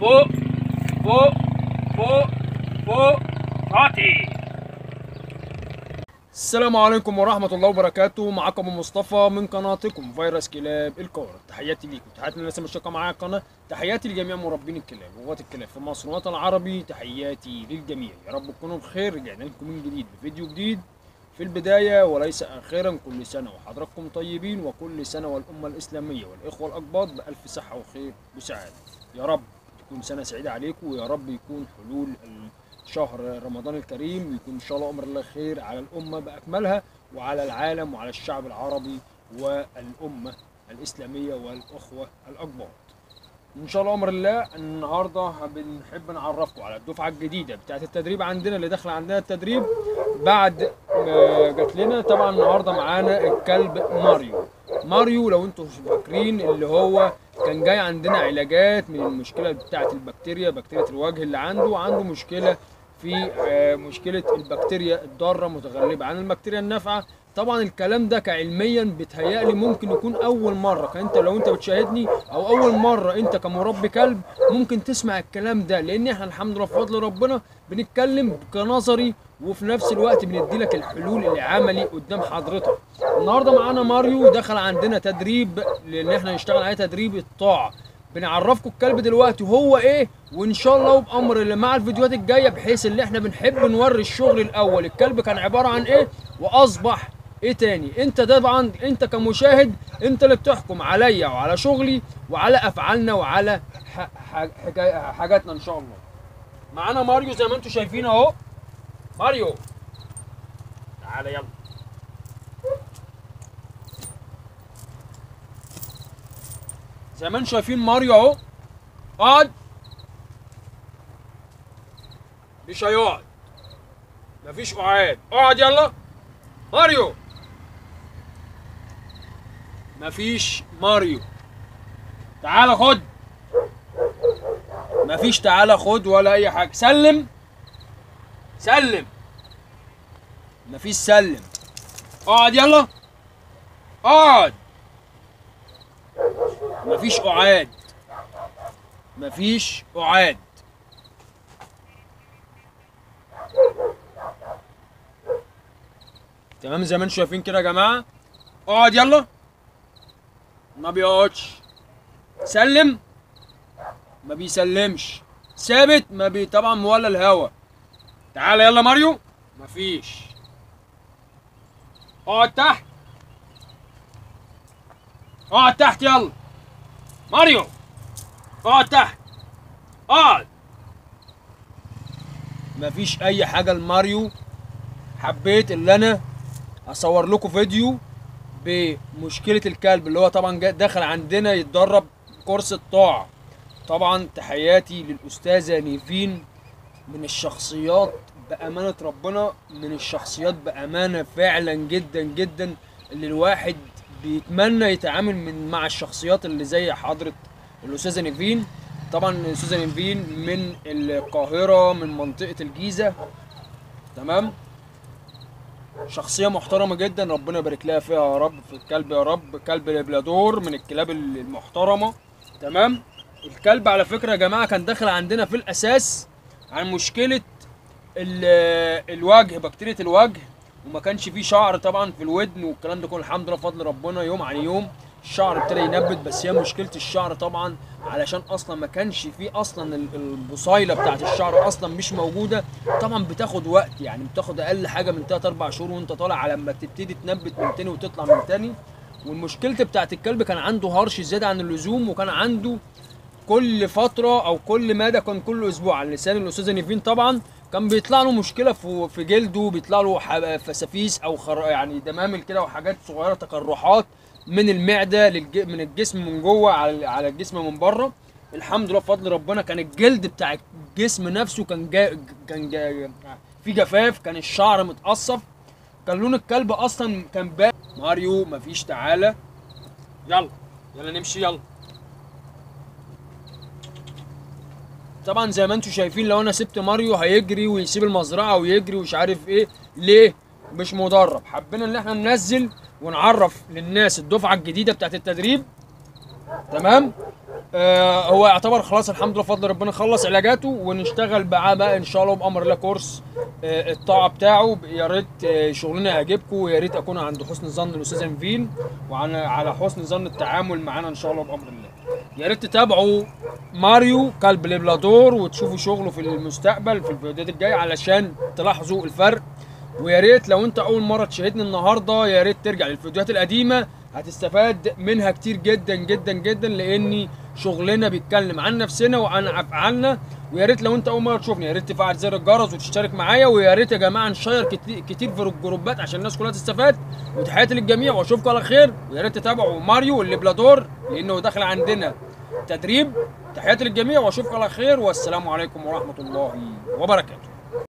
فوق فوق فوق فوق عاطي. السلام عليكم ورحمة الله وبركاته. معاكم مصطفى من قناتكم فيروس كلاب الكورة. تحياتي ليكم، تحياتي للناس اللي مشتركة معايا القناة، تحياتي لجميع مربين الكلاب وغاة الكلاب في مصر والوطن العربي، تحياتي للجميع. يا رب تكونوا بخير. رجعنا لكم من جديد بفيديو جديد. في البداية وليس آخرا، كل سنة وحضراتكم طيبين، وكل سنة والأمة الإسلامية والإخوة الأقباط بألف صحة وخير وسعادة. يا رب تكون سنة سعيدة عليكم، ويا رب يكون حلول شهر رمضان الكريم يكون إن شاء الله أمر الله خير على الأمة بأكملها، وعلى العالم وعلى الشعب العربي والأمة الإسلامية والأخوة الأقباط ان شاء الله امر الله. النهارده بنحب نعرفكم على الدفعه الجديده بتاعه التدريب عندنا، اللي داخله عندنا التدريب بعد جات لنا. طبعا النهارده معانا الكلب ماريو. لو انتم فاكرين اللي هو كان جاي عندنا علاجات من المشكله بتاعه بكتيريا الوجه اللي عنده مشكله في مشكله البكتيريا الضاره متغلبه عن البكتيريا النافعه. طبعا الكلام ده كعلميا بيتهيألي ممكن يكون اول مره، فانت لو انت بتشاهدني او اول مره انت كمربي كلب ممكن تسمع الكلام ده، لان احنا الحمد لله بفضل ربنا بنتكلم كنظري وفي نفس الوقت بندي لك الحلول العملي قدام حضرتك. النهارده معانا ماريو دخل عندنا تدريب، لان احنا نشتغل عليه تدريب الطاعه. بنعرفكم الكلب دلوقتي هو ايه، وان شاء الله بامر اللي مع الفيديوهات الجايه، بحيث اللي احنا بنحب نوري الشغل الاول الكلب كان عباره عن ايه واصبح ايه تاني. انت طبعا انت كمشاهد انت اللي بتحكم عليا وعلى شغلي وعلى افعالنا وعلى حاجاتنا ان شاء الله. معانا ماريو زي ما انتم شايفين اهو. ماريو تعالى يلا. زي ما انتم شايفين ماريو اهو. اقعد. مش هيقعد، مفيش قعاد. اقعد يلا ماريو. مفيش ماريو. تعالى خد. مفيش تعالى خد ولا اي حاجه. سلم. مفيش سلم. اقعد يلا. اقعد. مفيش قعاد. تمام زي ما انتم شايفين كده يا جماعه. اقعد يلا. ما بيقعدش. سلم. ما بيسلمش. ثابت. طبعا مولى الهوا. تعالى يلا ماريو. مفيش. اقعد تحت يلا ماريو. اقعد تحت. اقعد. مفيش اي حاجه لماريو. حبيت اللي انا اصور لكم فيديو بمشكله الكلب اللي هو طبعا داخل عندنا يتدرب كورس الطاعه. طبعا تحياتي للاستاذه نيفين، من الشخصيات بامانه ربنا، من الشخصيات بامانه فعلا جدا جدا اللي الواحد بيتمنى يتعامل مع الشخصيات اللي زي حضره الاستاذه نيفين. طبعا الاستاذه نيفين من القاهره، من منطقه الجيزه. تمام. شخصية محترمة جدا، ربنا يبارك لها فيها يا رب. في الكلب يا رب، كلب لابرادور من الكلاب المحترمة. تمام. الكلب على فكرة يا جماعة كان داخل عندنا في الأساس عن مشكلة الوجه، بكتيريا الوجه، وما كانش فيه شعر طبعا في الودن والكلام ده كله. الحمد لله بفضل ربنا يوم عن يوم الشعر ابتدى ينبت. بس هي مشكلة الشعر طبعا علشان اصلا ما كانش فيه اصلا البصيله بتاعت الشعر اصلا مش موجوده. طبعا بتاخد وقت، يعني بتاخد اقل حاجه من 3 4 شهور وانت طالع على ما تبتدي تنبت من تاني وتطلع من تاني. والمشكله بتاعت الكلب كان عنده هرش زياده عن اللزوم، وكان عنده كل فتره او كل مدى، كان كل اسبوع على لسان الاستاذه نيفين طبعا كان بيطلع له مشكله في جلده، بيطلع له فسافيس او يعني دمامل كده وحاجات صغيره، تقرحات من المعده من الجسم من جوه على الجسم من بره. الحمد لله بفضل ربنا كان الجلد بتاع الجسم نفسه كان في جفاف، كان الشعر متقصف، كان لون الكلب اصلا كان باين. ماريو مفيش تعالى يلا نمشي يلا. طبعا زي ما انتم شايفين لو انا سبت ماريو هيجري ويسيب المزرعه ويجري ومش عارف ايه. ليه؟ مش مدرب. حبينا ان احنا ننزل ونعرف للناس الدفعه الجديده بتاعت التدريب. تمام. هو يعتبر خلاص الحمد لله بفضل ربنا خلص علاجاته، ونشتغل معاه بقى ان شاء الله بامر الله كورس الطاعه بتاعه. يا ريت شغلنا يعجبكم، ويا ريت اكون عند حسن ظن الاستاذ انفين، على حسن ظن التعامل معانا ان شاء الله بامر الله. يا ريت تتابعوا ماريو كلب ليبلادور وتشوفوا شغله في المستقبل في الفيديوهات الجايه علشان تلاحظوا الفرق. ويا ريت لو انت اول مره تشاهدني النهارده يا ريت ترجع للفيديوهات القديمه، هتستفاد منها كتير جدا جدا جدا، لان شغلنا بيتكلم عن نفسنا وعن افعالنا. ويا ريت لو انت اول مره تشوفني يا ريت تفعل زر الجرس وتشترك معايا، ويا ريت يا جماعه نشير كتير في الجروبات عشان الناس كلها تستفاد. وتحياتي للجميع واشوفكم على خير. ويا ريت تتابعوا ماريو الليبلادور لانه داخل عندنا تدريب. تحياتي للجميع واشوفكم على خير، والسلام عليكم ورحمه الله وبركاته.